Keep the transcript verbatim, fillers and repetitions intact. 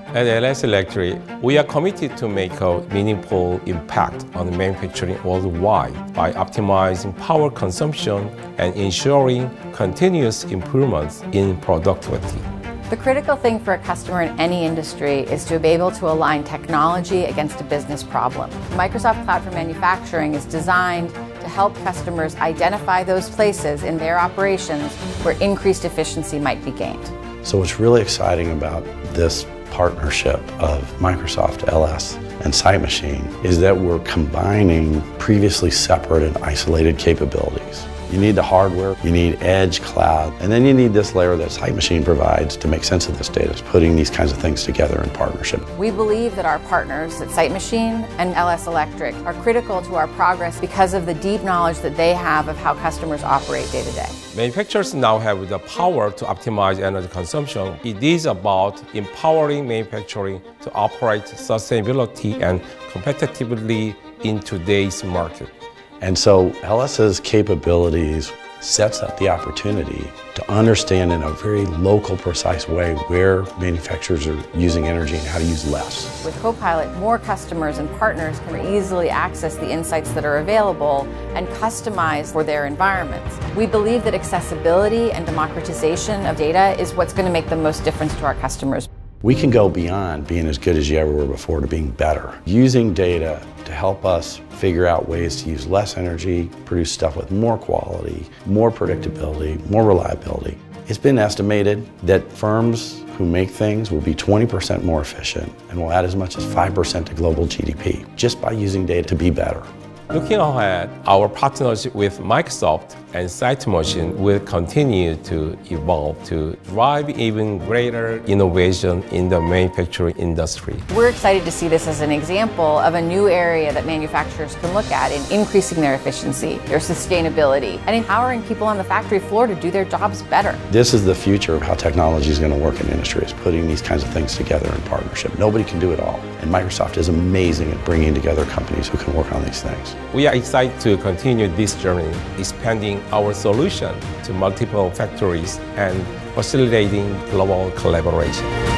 At L S Electric, we are committed to make a meaningful impact on manufacturing worldwide by optimizing power consumption and ensuring continuous improvements in productivity. The critical thing for a customer in any industry is to be able to align technology against a business problem. Microsoft Cloud for Manufacturing is designed to help customers identify those places in their operations where increased efficiency might be gained. So what's really exciting about this partnership of Microsoft, L S, and Sightmachine is that we're combining previously separate and isolated capabilities. You need the hardware, you need edge, cloud, and then you need this layer that Sightmachine provides to make sense of this data, is putting these kinds of things together in partnership. We believe that our partners at Sightmachine and L S Electric are critical to our progress because of the deep knowledge that they have of how customers operate day to day. Manufacturers now have the power to optimize energy consumption. It is about empowering manufacturing to operate sustainability and competitively in today's market. And so LS's capabilities sets up the opportunity to understand in a very local, precise way where manufacturers are using energy and how to use less. With Copilot, more customers and partners can easily access the insights that are available and customize for their environments. We believe that accessibility and democratization of data is what's going to make the most difference to our customers. We can go beyond being as good as you ever were before to being better. Using data to help us figure out ways to use less energy, produce stuff with more quality, more predictability, more reliability. It's been estimated that firms who make things will be twenty percent more efficient and will add as much as five percent to global G D P just by using data to be better. Looking ahead, our partnership with Microsoft and Sightmachine will continue to evolve to drive even greater innovation in the manufacturing industry. We're excited to see this as an example of a new area that manufacturers can look at in increasing their efficiency, their sustainability, and empowering people on the factory floor to do their jobs better. This is the future of how technology is going to work in industry, is putting these kinds of things together in partnership. Nobody can do it all, and Microsoft is amazing at bringing together companies who can work on these things. We are excited to continue this journey, expanding our solution to multiple factories and facilitating global collaboration.